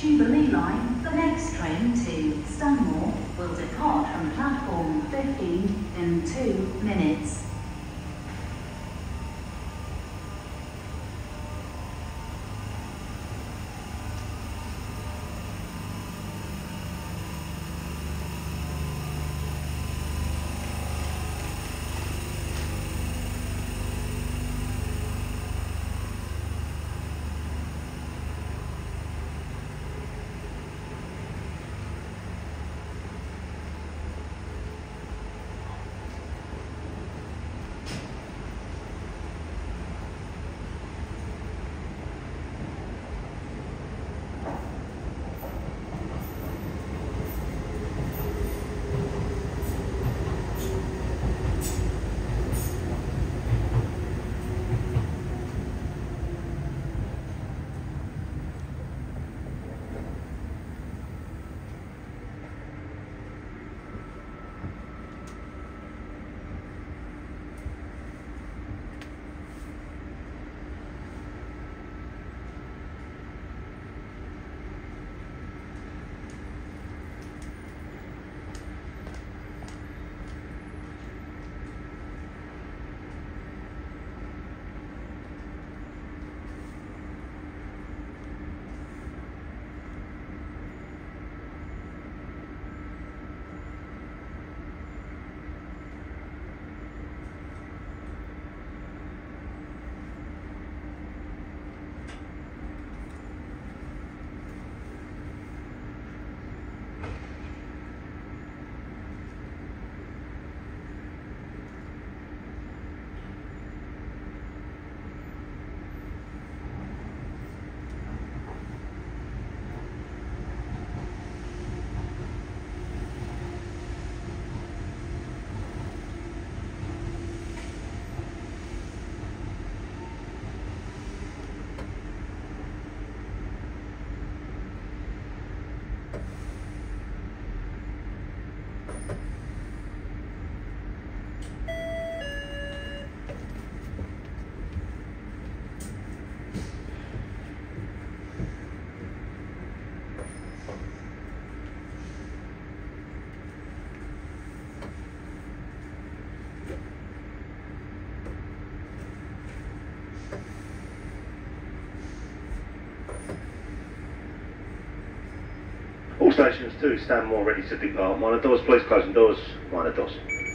Jubilee line, the next train to Stanmore will depart from platform 15 in 2 minutes. All stations to Stanmore ready to depart. Minor doors, please closing doors. Minor doors.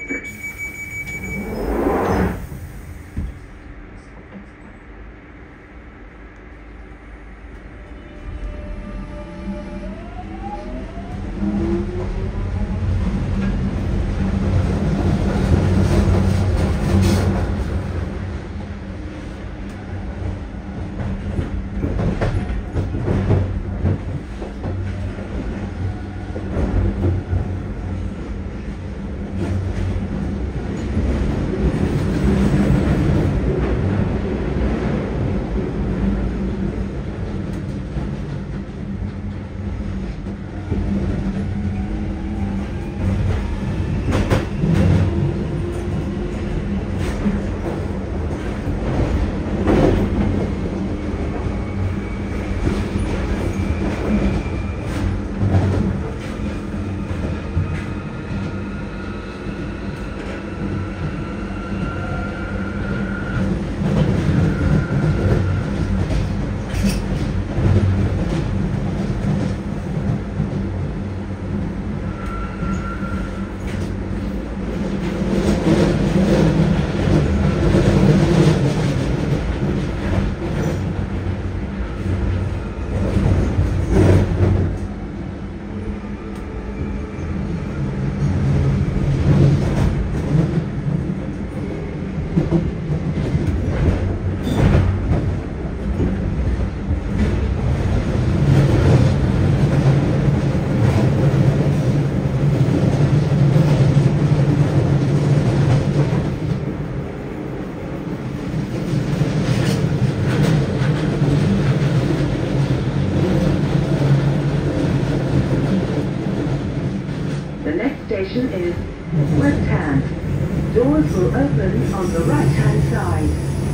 Station is left hand. Doors will open on the right hand side.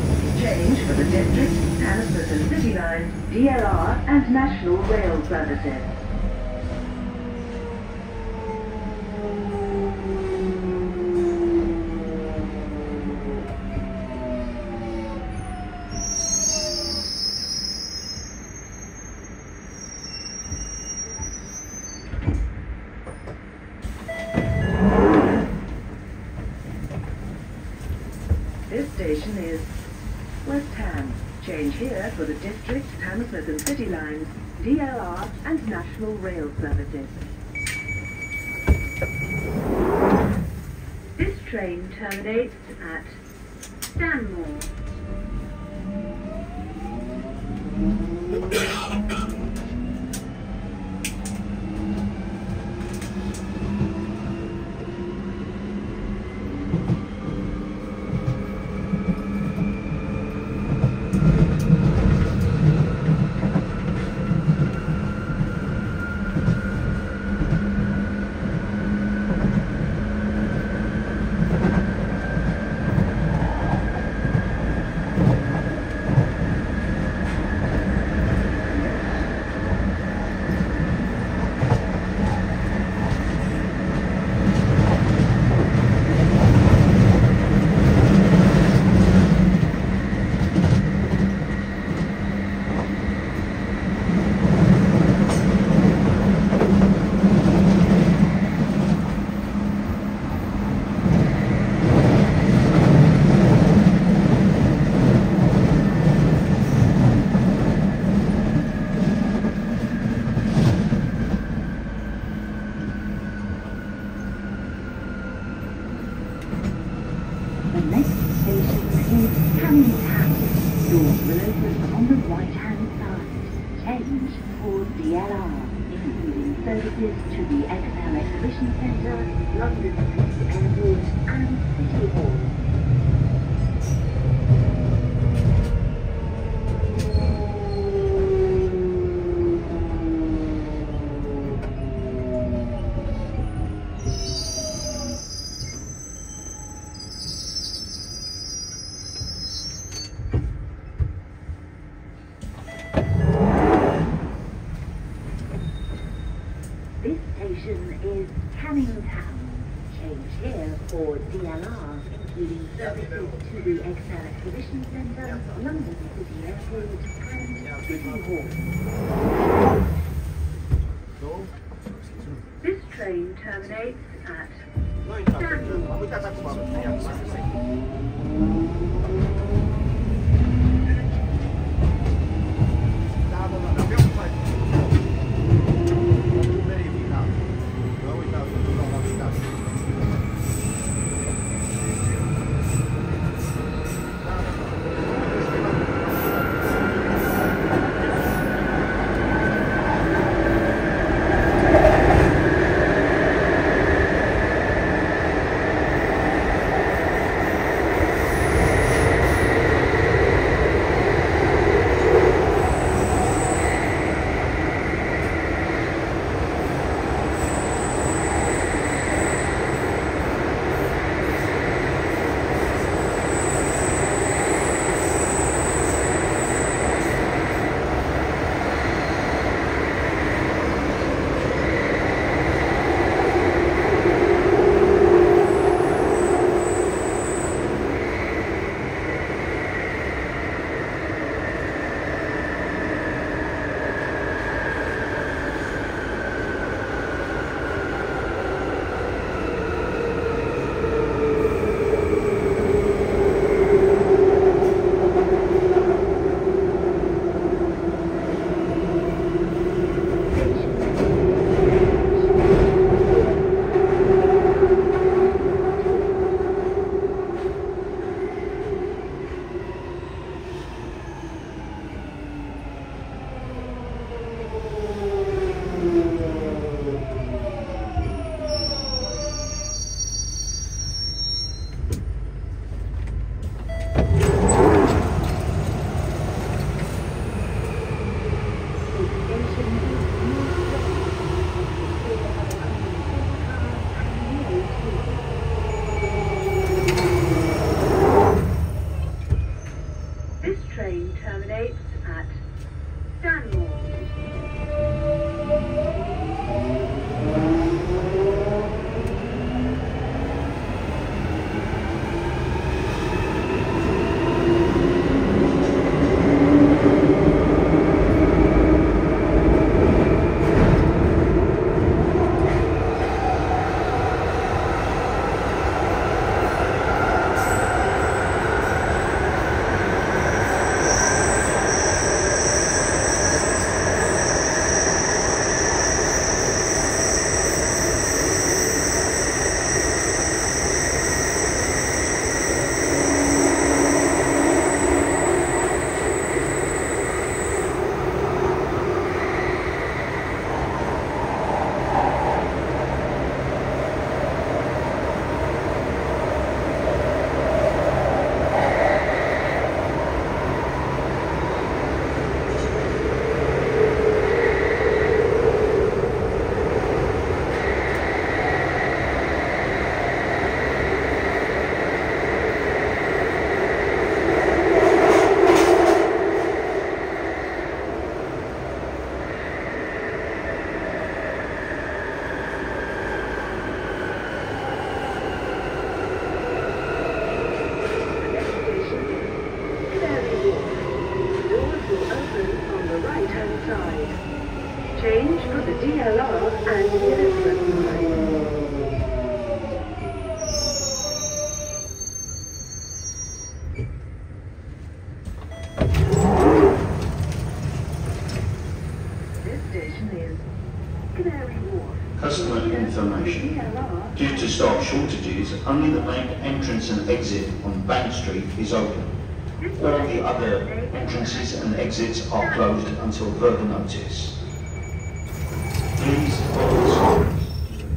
change for the District, Hammersmith and City Line, DLR and National Rail services. This station is West Ham. Change here for the District, Hammersmith and City Lines, DLR and National Rail services. This train terminates at Stanmore. The next station is Canning Town. Doors will open on the right-hand side. Change for DLR, including services to the Excel Exhibition Centre, London City Airport and City Hall. This station is Canning Town. Change here for DLR, including services to the Excel Exhibition Centre, London City Airport and City Hall. This train terminates at Stanmore. Change for the DLR and Elizabeth line. This station is Canary Wharf. Customer information. Due to staff shortages, only the main entrance and exit on Bank Street is open. All the other entrances and exits are closed until further notice. Please follow the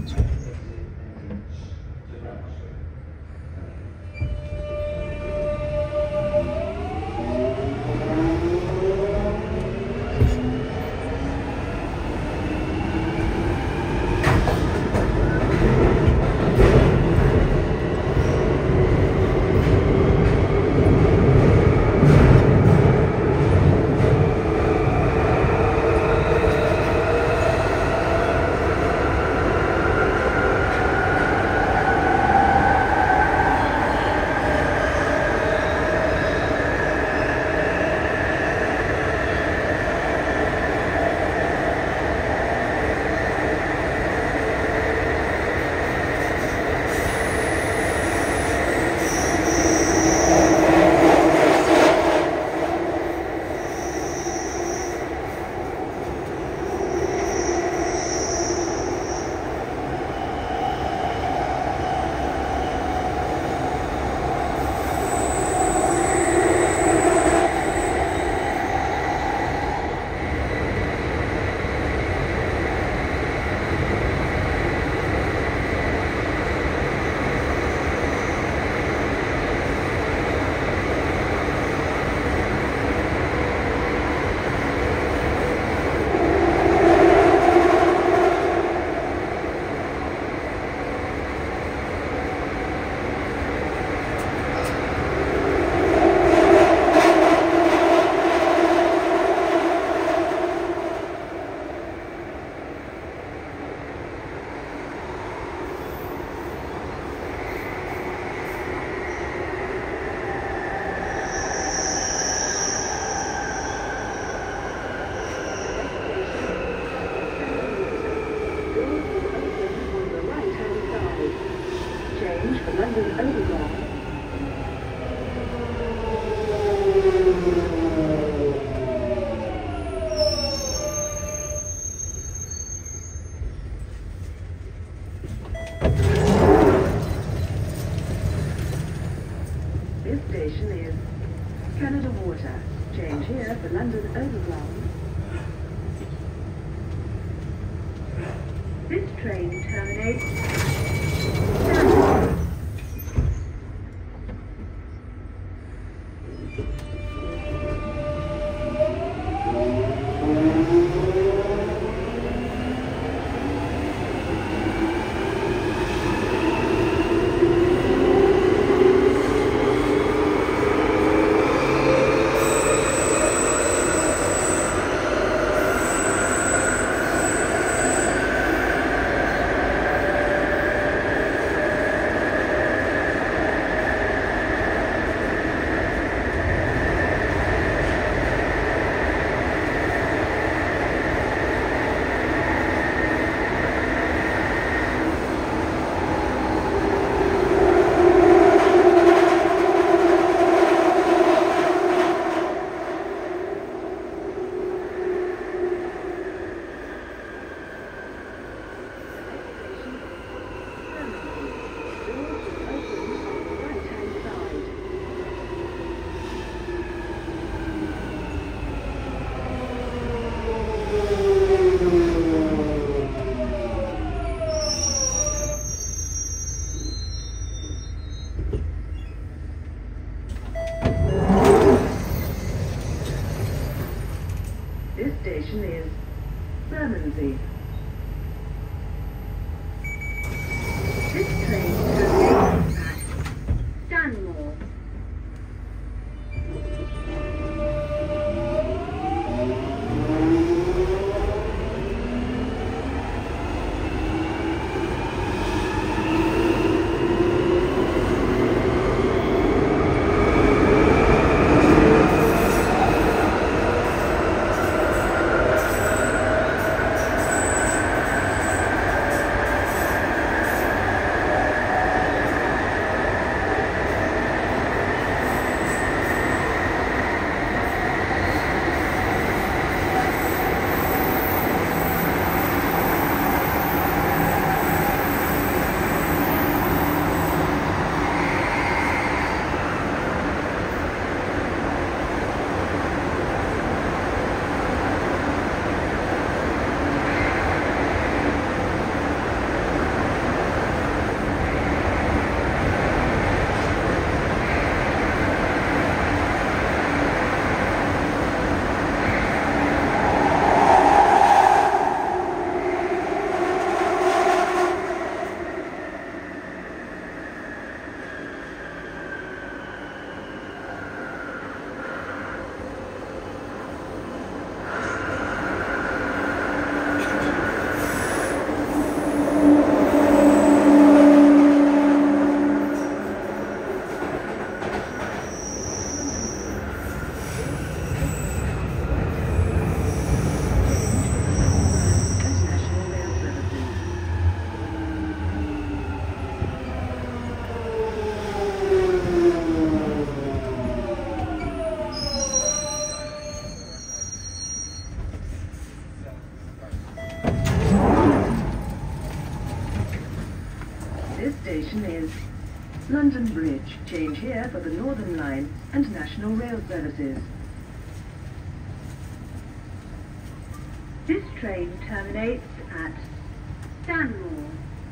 This station is Canada Water. Change here for London Overground. This train terminates Stanmore. This station is Bermondsey. This train terminates at Stanmore. This station is London Bridge. Change here for the Northern Line and National Rail services. This train terminates at Stanmore.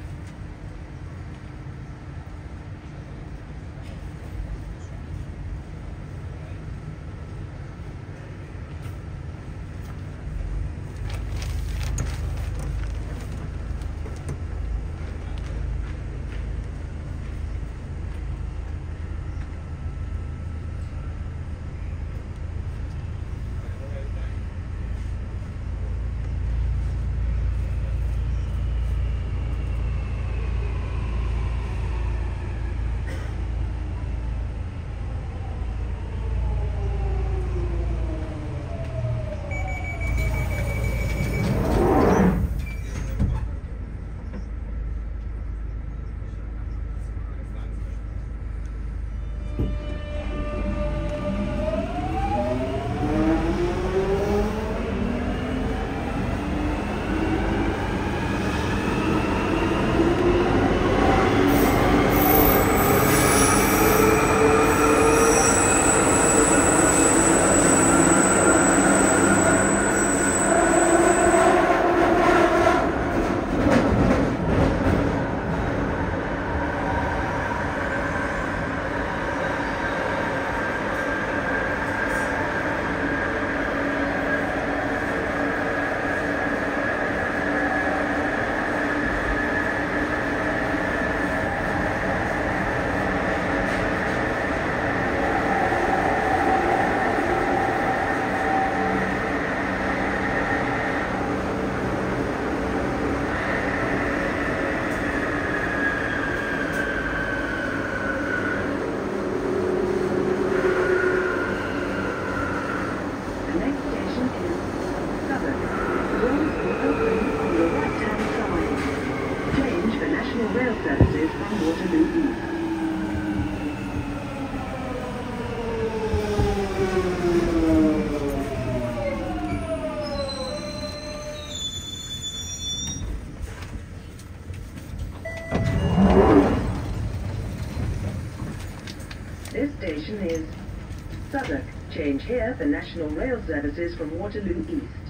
This station is Southwark. Change here for National Rail services from Waterloo East.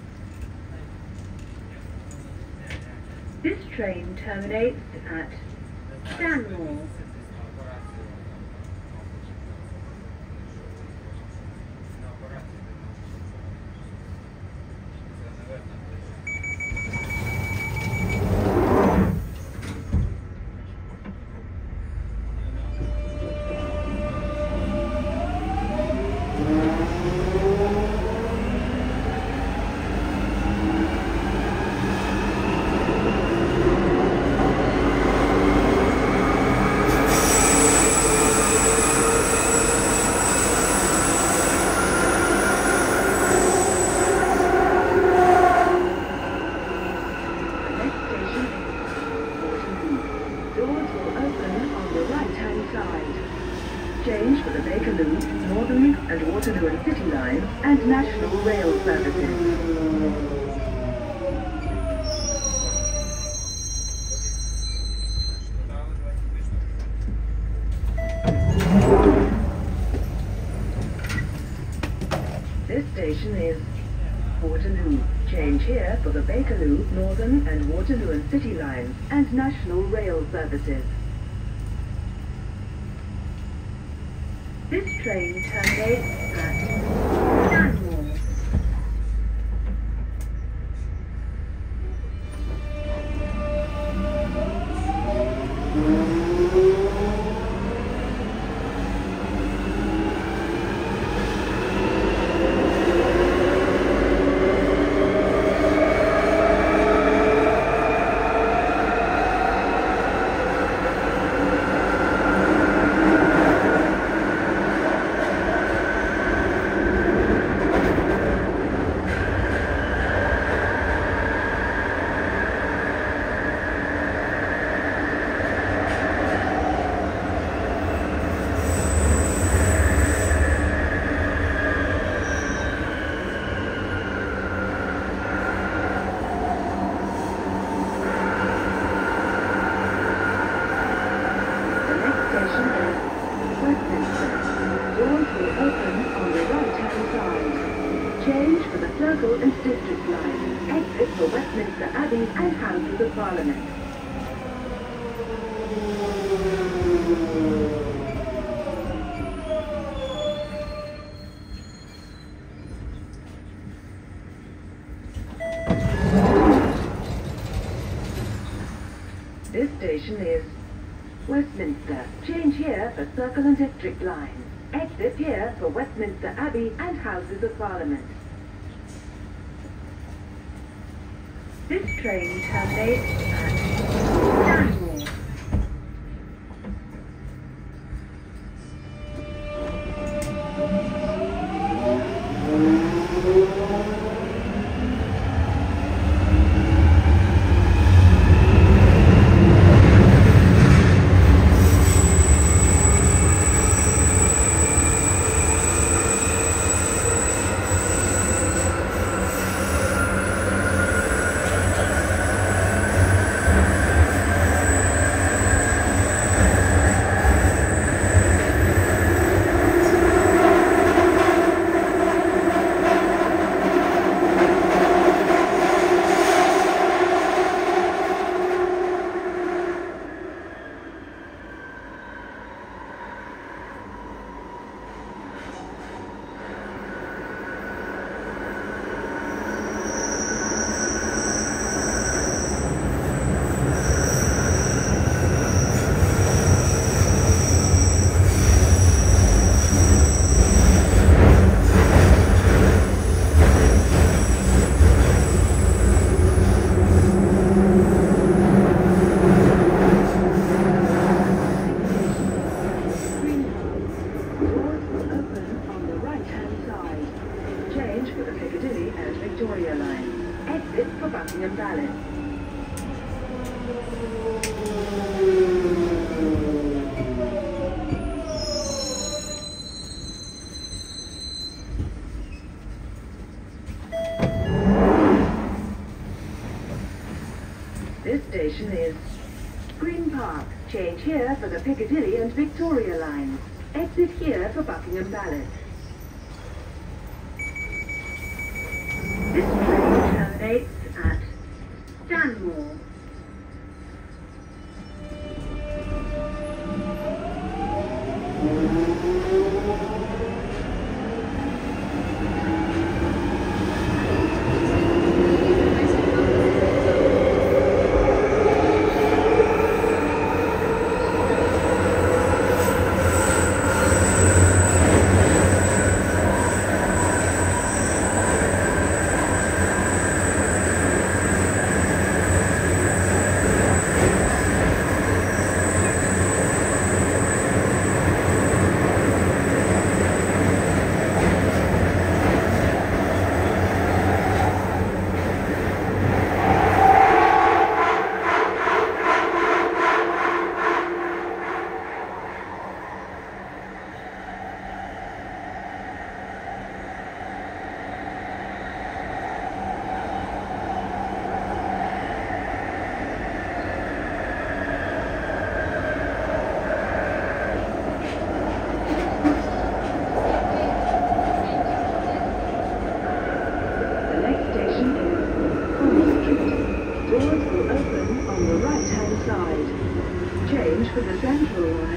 This train terminates at Stanmore. national rail services. This station is Waterloo. Change here for the Bakerloo, Northern and Waterloo and City lines and national rail services. This train terminates at Stanmore. Change for the Circle and District line. Exit for Westminster Abbey and Houses of Parliament. This station is Westminster. Change here for Circle and District lines. Exit here for Westminster Abbey and Houses of Parliament. This train terminates at Stanmore. Victoria line. Exit for Buckingham Palace. This station is Green Park. Change here for the Piccadilly and Victoria lines. Exit here for Buckingham Palace. This train terminates at Stanmore.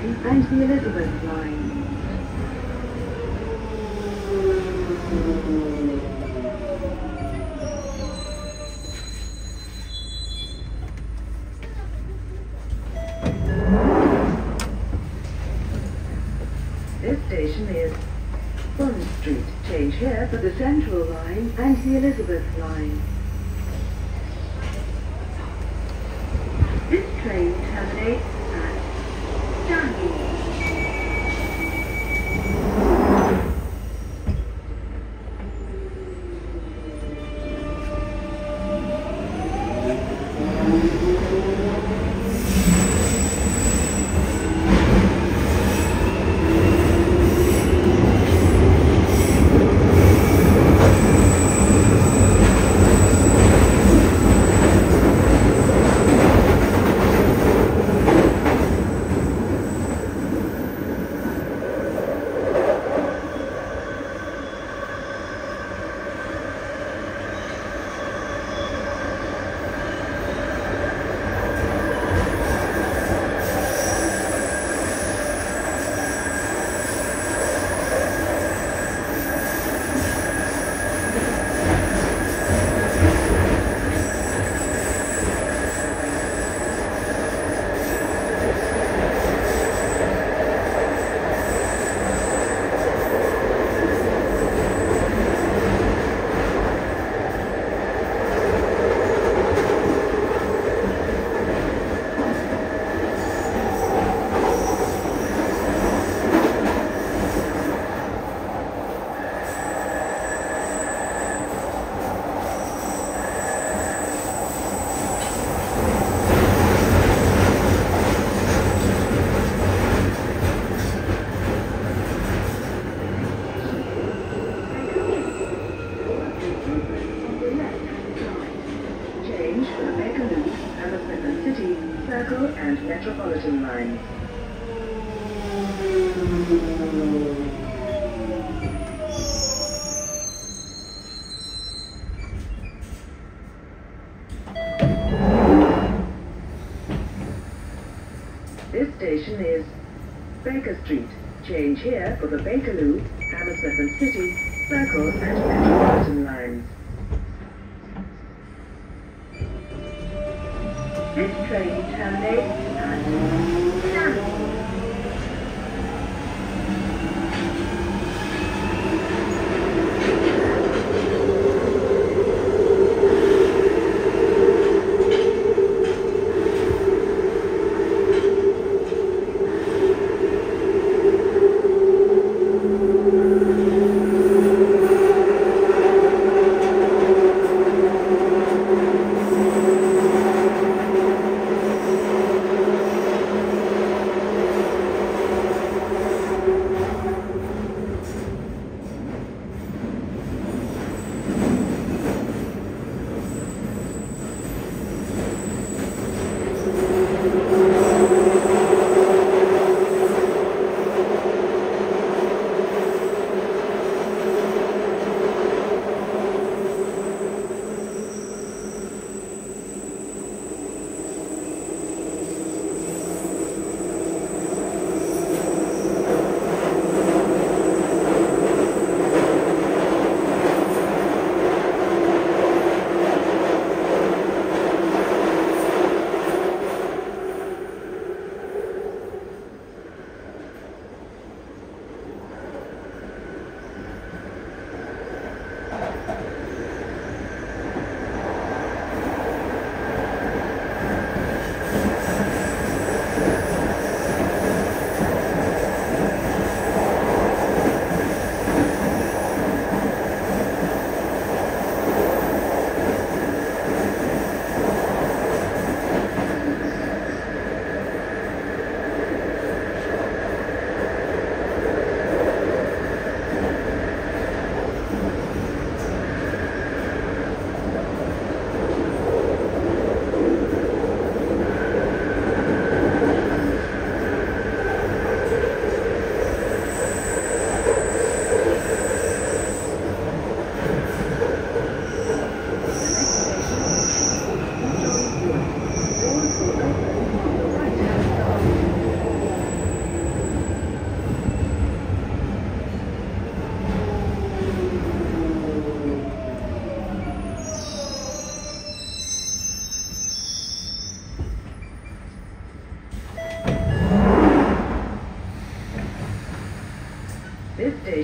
Line and the Elizabeth Line. This station is Bond Street. Change here for the Central Line and the Elizabeth Line. This train terminates at Stanley. And Metropolitan lines. This station is Baker Street. Change here for the Bakerloo, Hammersmith and City, Circle and Metropolitan lines. This train terminates at Stanley.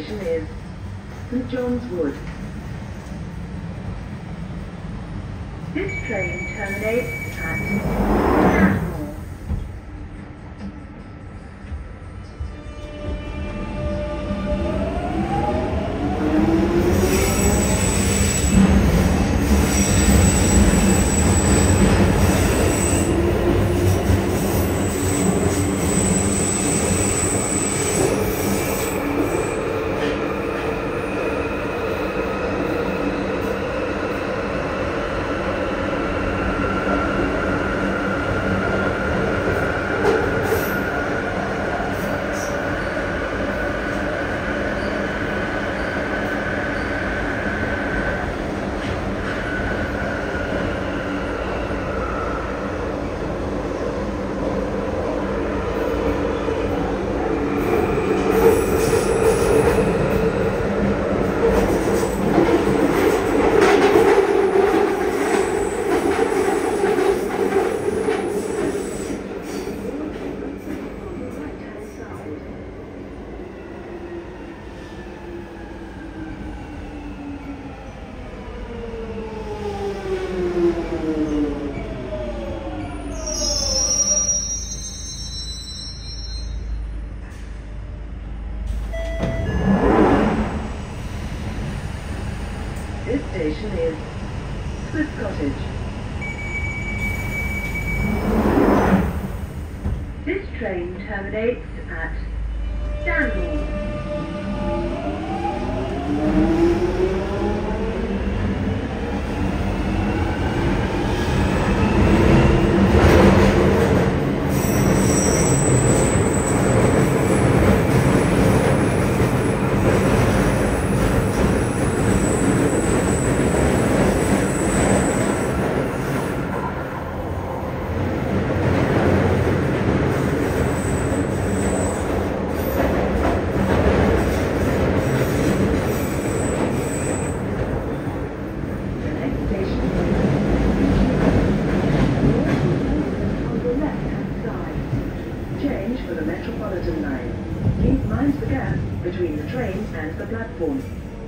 station is St John's Wood. This train terminates at Stanmore. This station is Swiss Cottage. This train terminates at Stanmore. For the Metropolitan line. Please mind the gap between the train and the platform.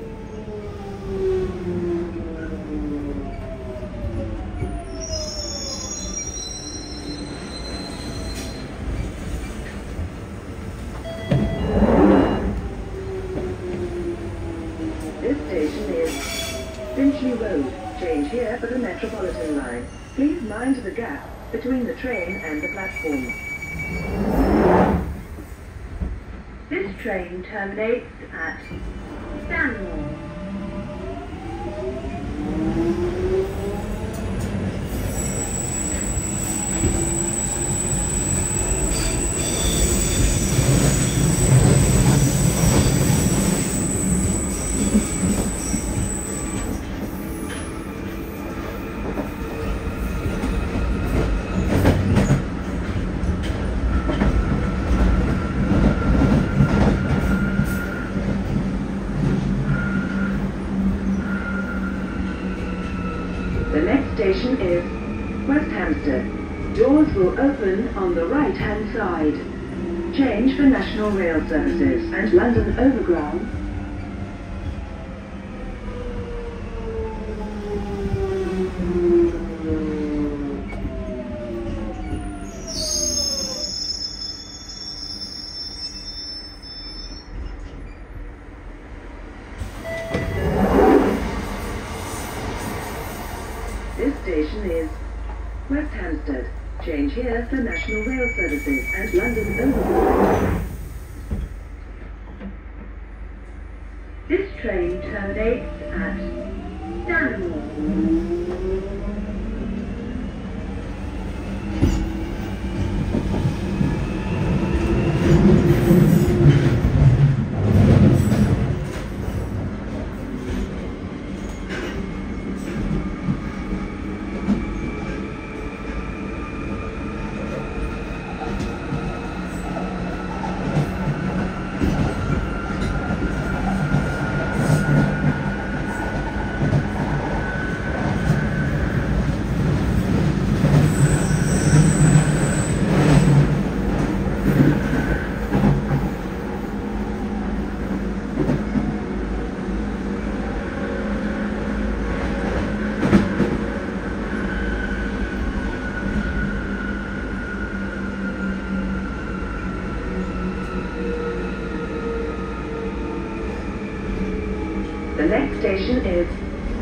This station is Finchley Road. Change here for the Metropolitan line. Please mind the gap between the train and the platform. This train terminates at Stanmore. The next station is West Hampstead. Doors will open on the right-hand side. Change for National Rail services and London Overground. This station is West Hampstead. Change here for National Rail services and London Overground. This train terminates at Stanmore.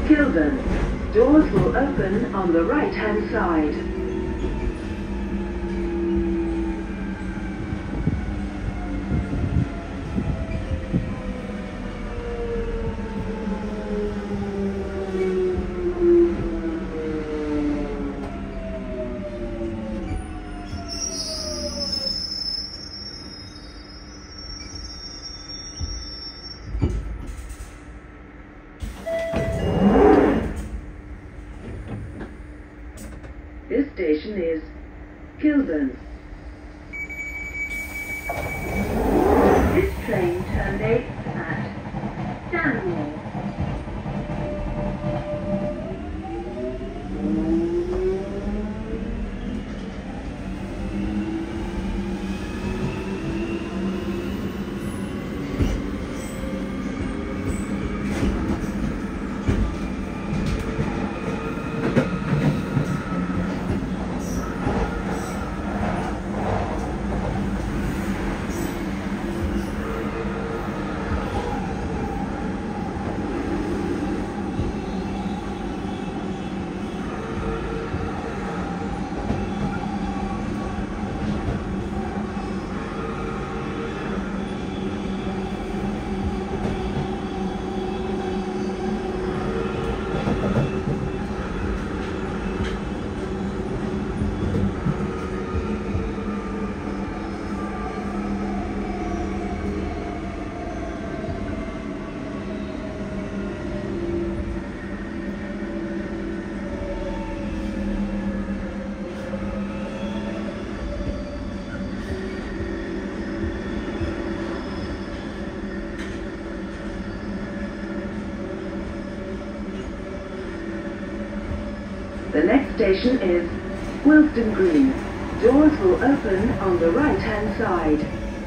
Kilburn. Doors will open on the right-hand side. This station is Kilburn. This train terminates at Stanmore. The next station is Wilston Green. Doors will open on the right-hand side.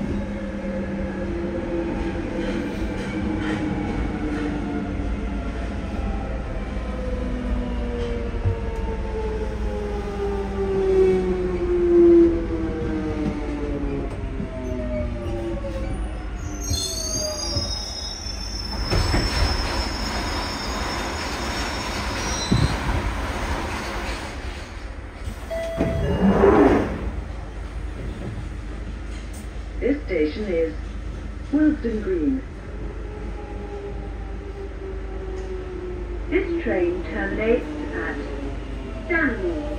This station is Wilston Green. This train terminates at Stanmore.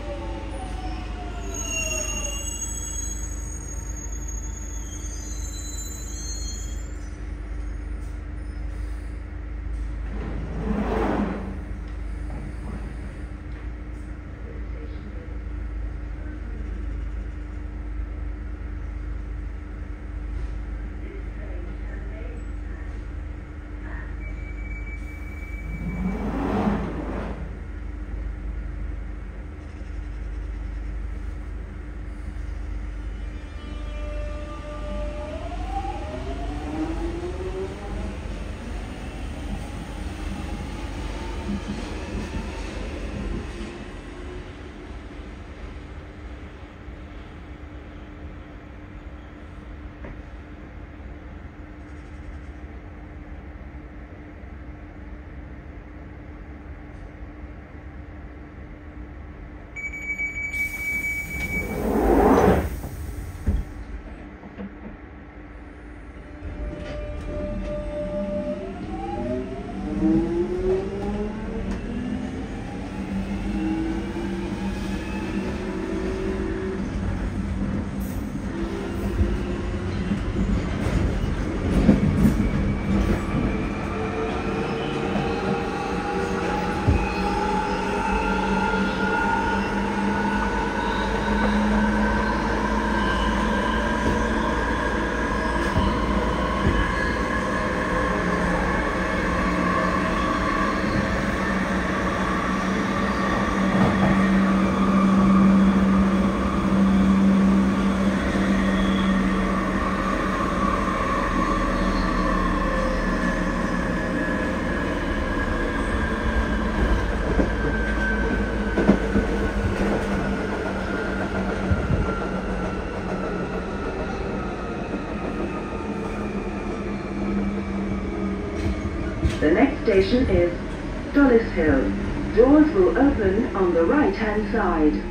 The next station is Dollis Hill. Doors will open on the right-hand side.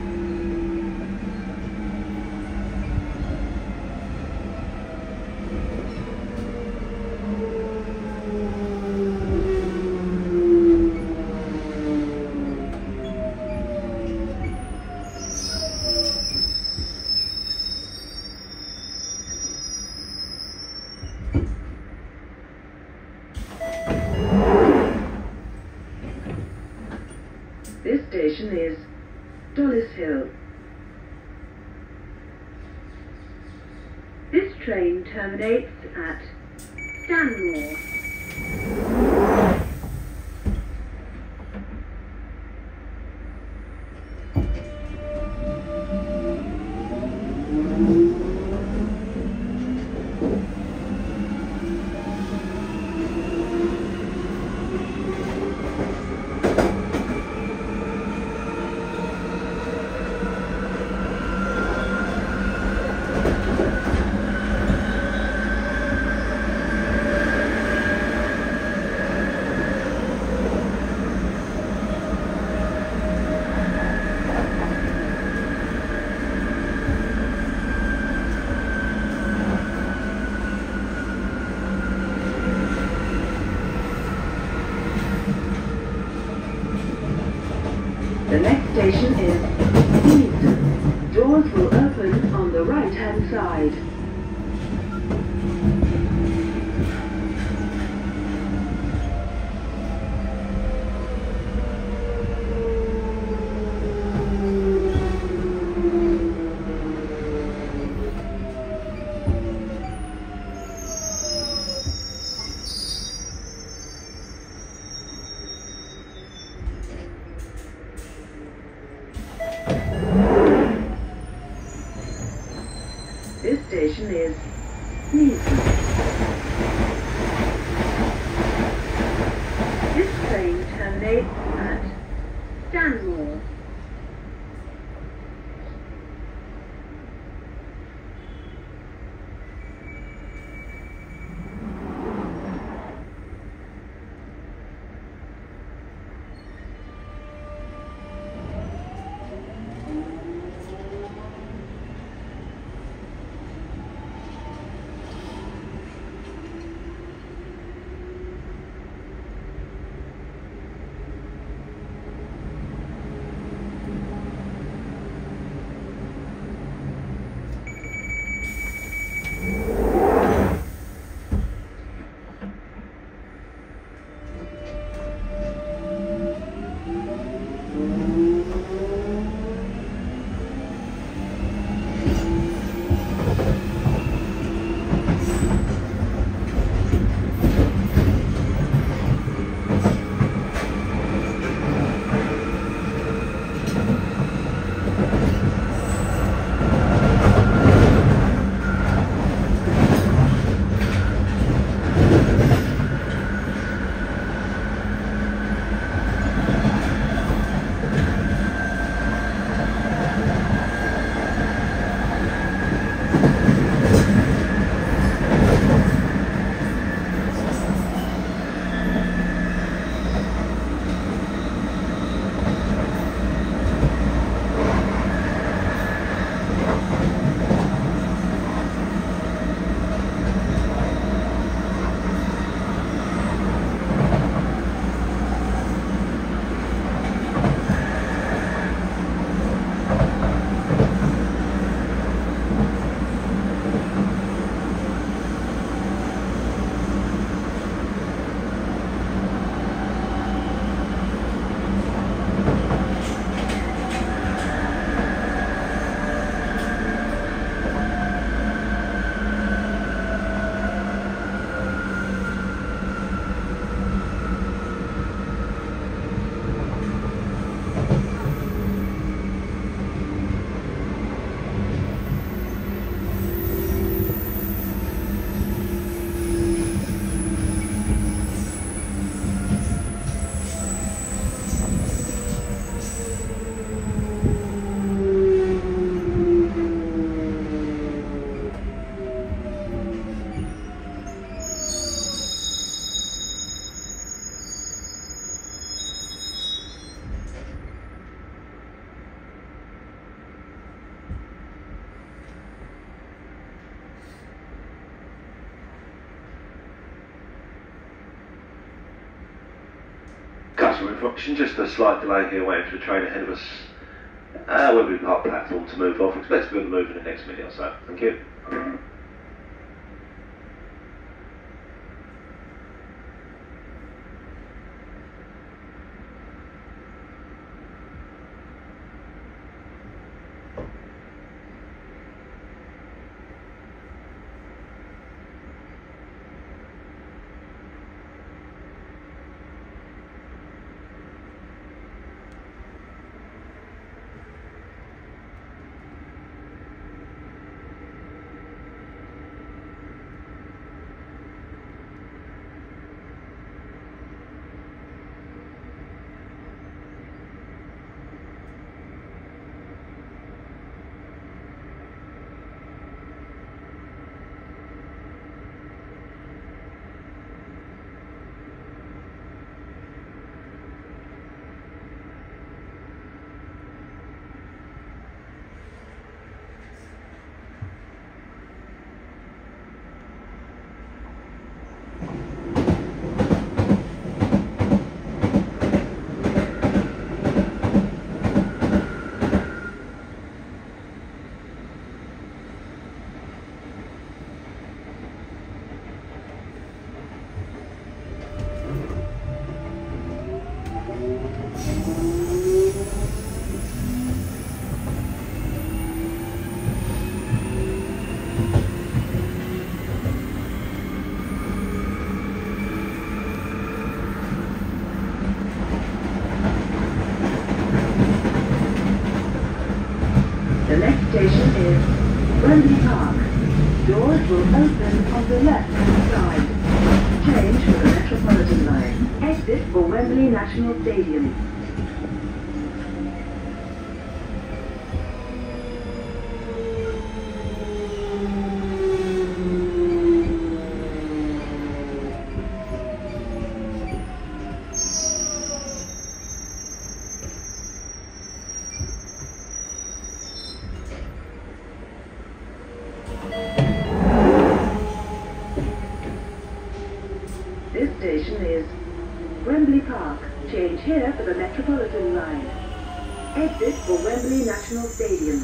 This station is Dollis Hill. This train terminates at Stanmore. The next station is Easton. Doors will open on the right-hand side. This station is Neasden. This train terminates at Stanmore. information, just a slight delay here waiting for the train ahead of us. Wembley Park platform to move off. Expect to be on the move in the next minute or so. Thank you. The next station is Wembley Park. Doors will open on the left-hand side. Change for the Metropolitan line. Exit for Wembley National Stadium. This station is Wembley Park. Change here for the Metropolitan line. Exit for Wembley National Stadium.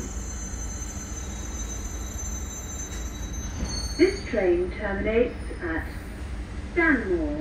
This train terminates at Stanmore.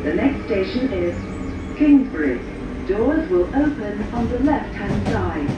The next station is Kingsbury. Doors will open on the left-hand side.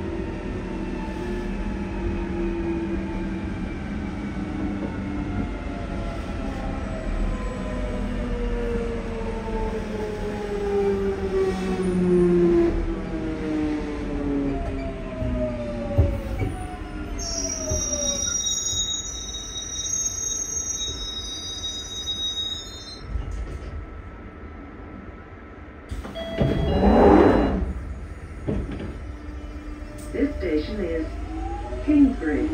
This station is Kingsbury.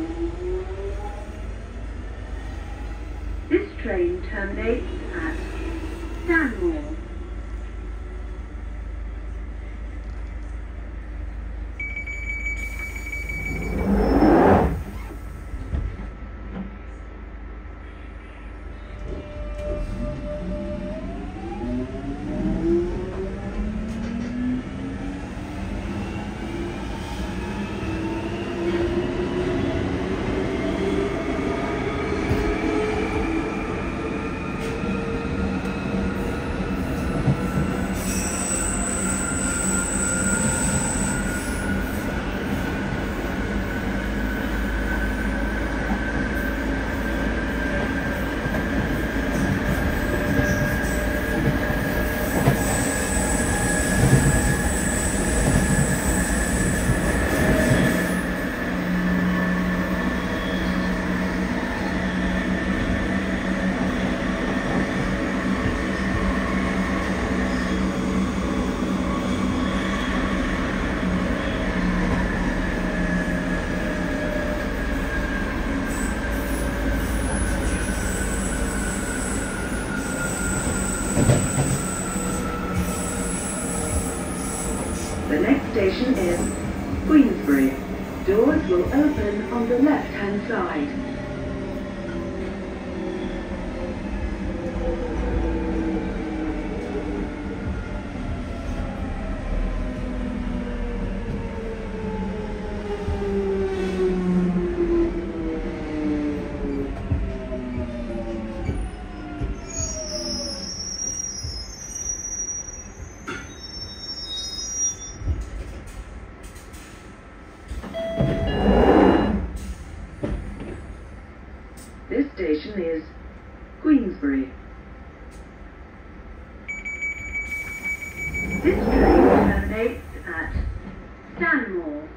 This train terminates at Stanmore. The next station is Queensbury. Doors will open on the left-hand side. This station is Queensbury. This train terminates at Stanmore.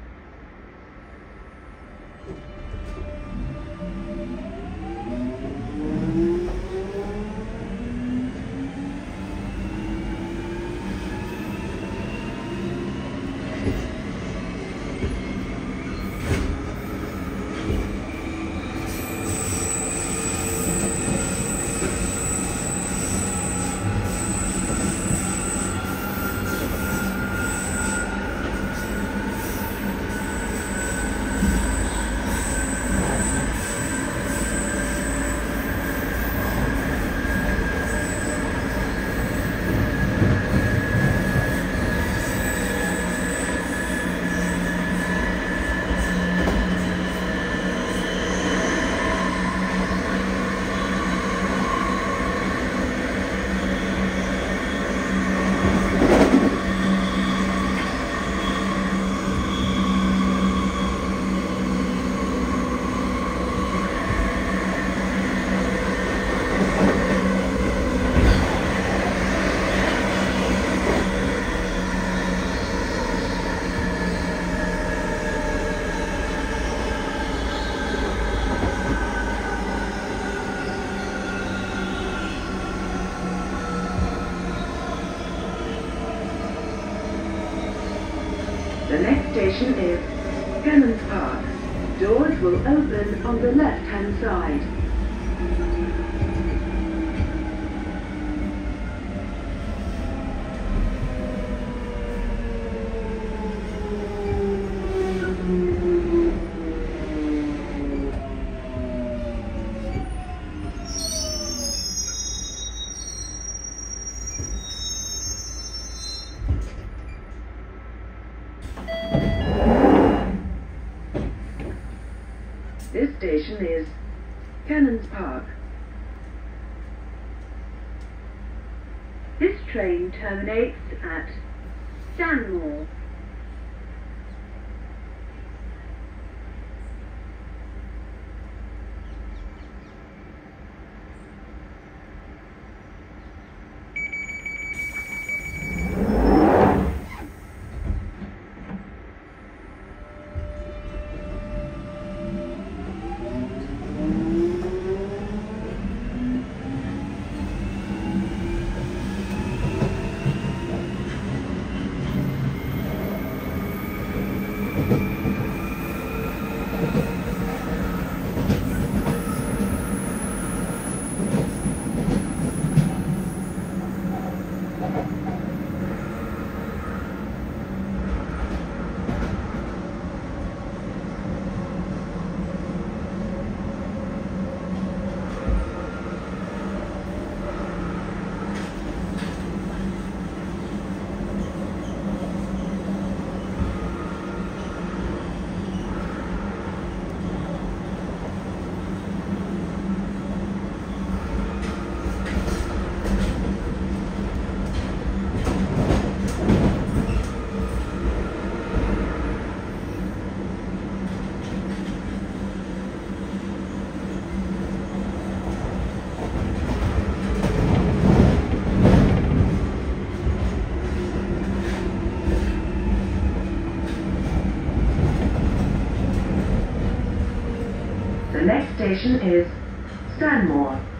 The next station is Canons Park. Doors will open on the left-hand side. This station is Canons Park. train terminates at Stanmore. The next station is Stanmore.